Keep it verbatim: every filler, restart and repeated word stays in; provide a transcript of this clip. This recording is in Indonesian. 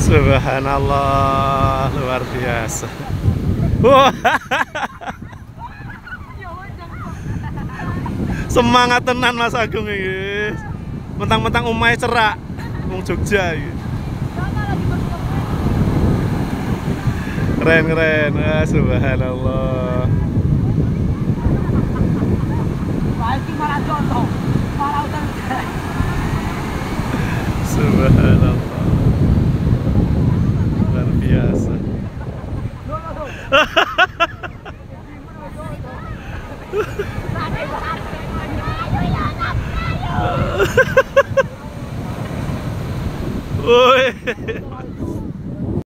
Subhanallah, luar biasa. Wah. Semangat tenan Mas Agung iki. Mentang-mentang omahe cerak wong Jogja iki. Keren keren. Ah, subhanallah. Subhanallah. Luar biasa. Woi.